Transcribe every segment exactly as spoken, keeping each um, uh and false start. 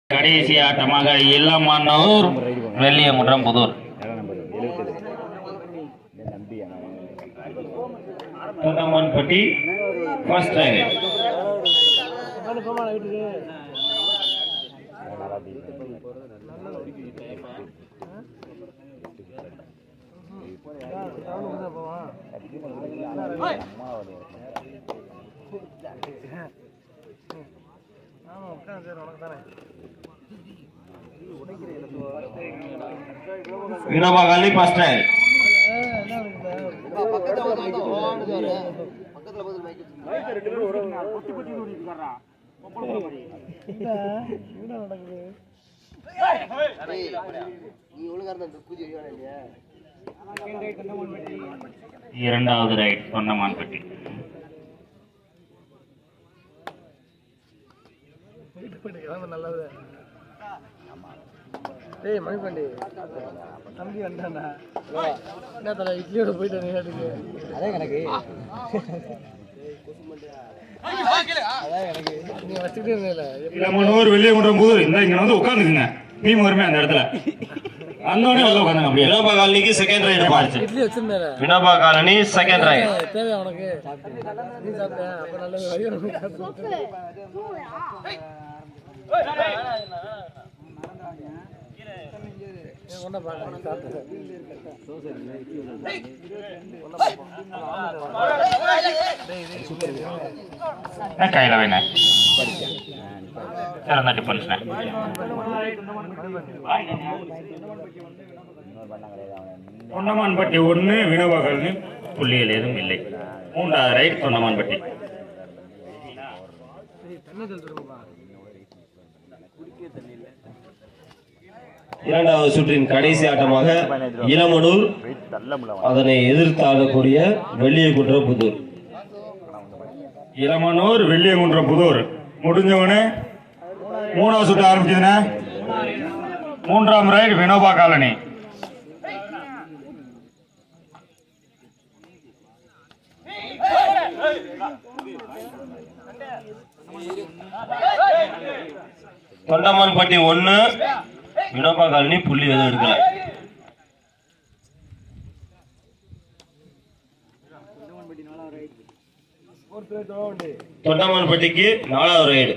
கடைசி ஆட்டமாக Ilamanur Velliyankundram Pudur Thondamanpatti first right. Vinoba colony first right. இரண்டாவது ரைட் தொண்டமான்பட்டி. ஏய் மணிபாண்டி தம்பி வந்தானா என்ன தல இட்லியோட போயிட்டு நேரத்துக்கு அதே கணக்கு அதே கணக்கு நீ வச்சிட்டே இருந்தல இளமனூர் வெள்ளியங்குன்றம் புதூர் இந்த இங்க வந்து உட்கார்ந்துக்குங்க டீம் வருமே அந்த இடத்துல அந்தோனே வந்து உட்கார்ந்துங்க. அப்படியே வினோபா காலனிக்கு செகண்ட் ரைட் பாருங்க. இட்லி வச்சிருந்தேன் வினோபா காலனி செகண்ட் ரைட். தேவை உனக்கு நீ சாப்பிட்டேன் அப்ப நல்லது வயிறு காத்து கொண்ட பாக்க சாப்பிட்டேன் கையில வேணா சிறந்த டிஃபன்ஸ். தொண்டமான்பட்டி ஒன்று வினோபா காலனி புள்ளிகள் எதுவும் இல்லை. மூன்றாவது ரைட் தொண்டமான்பட்டி. இரண்டாவது சுற்றின் கடைசி ஆட்டமாக இளமனூர் அதனை எதிர்த்து ஆடக்கூடிய வெள்ளியங்குன்றம் புதூர். இளமனூர் வெள்ளியங்குன்றம் புதூர் முடிஞ்சவனே மூணாவது சுற்று ஆரம்பிச்சதுன்னா மூன்றாம் ரைட் வினோபா காலனி. தொண்டமான்பட்டி ஒன்னு வினோபா காலனி புள்ளி எதுவும் எடுக்கல. தொண்டமான்பட்டிக்கு நாலாவது ரைடு.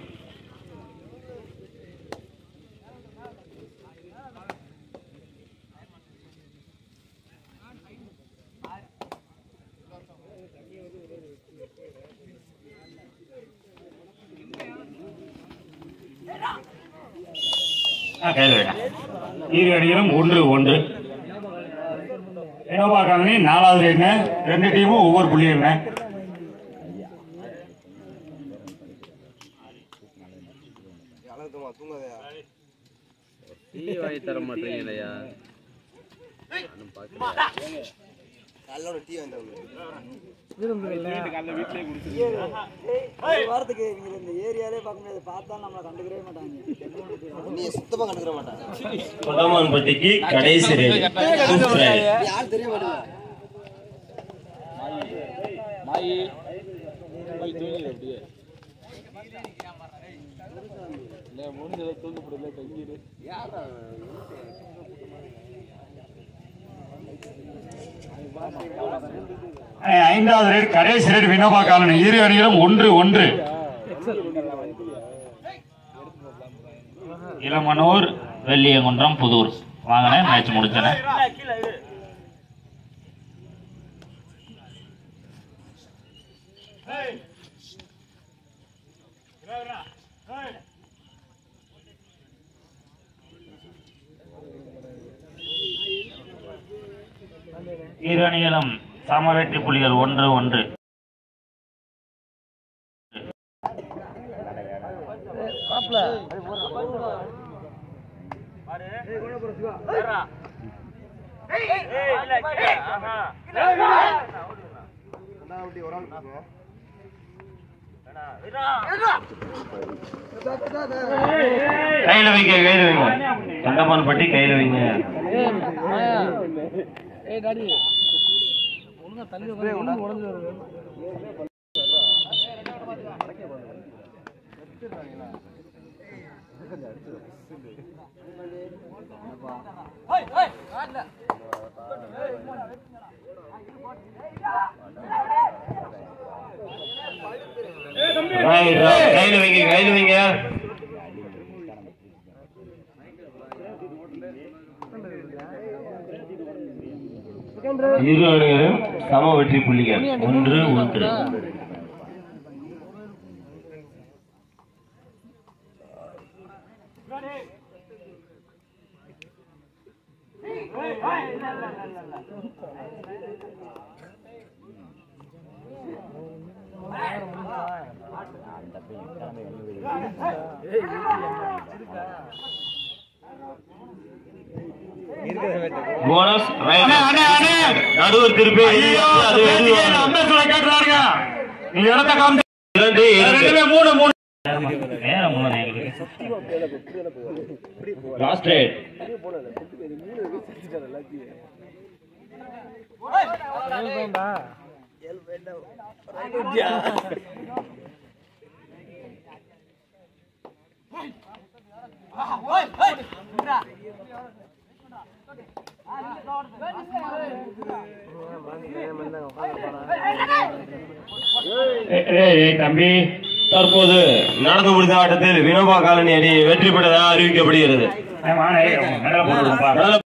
இரு அணிகளும் ஒன்று ஒன்று. வினோபா காலனி நாலாவது ரைட்ன ரெண்டு டீமும் ஒவ்வொரு புள்ளி என்ன. தர மாட்டீங்களையா வாரத்துக்கு இந்த ஏரியாலே பார்க்க முடியாது. பார்த்தா நம்மளை கண்டுக்கவே மாட்டாங்க. நீ சுத்தமா கண்டுக்கிற மாட்டாங்க. தொண்டமான்பட்டிக்கு கடைசி ரைடு. யார் தெரிய மாட்டாங்க. மாயி போய் தூங்கி அப்படியே இல்ல மூணுல தூங்க போடல தங்கிரு. யாரா ஐந்தாவது ரைட் கடைசி ரைட் வினோபா காலனி. இரு அணிகளும் ஒன்று ஒன்று. இளமனூர் வெள்ளியங்குன்றம் புதூர் வாங்கின மேட்ச் முடிச்சன. இரு அணிகளும் சம வெற்றி புள்ளிகள் ஒன்று ஒன்று. கையில வைங்க கையில வைங்க. தொண்டமான்பட்டி கையில வைங்க. கையில வைங்க கையில வைங்க. இரு அணிகளும் சம வெற்றி புள்ளிகள் ஒன்று ஒன்று. போனஸ் நடுவர் திருப்பி இரண்டு இரண்டு மூணு மூணு லாஸ்ட் ரைட். தம்பி தற்போது நடந்து முடிந்த ஆட்டத்தில் வினோபா காலனி அணி வெற்றி பெற்றதாக அறிவிக்கப்படுகிறது.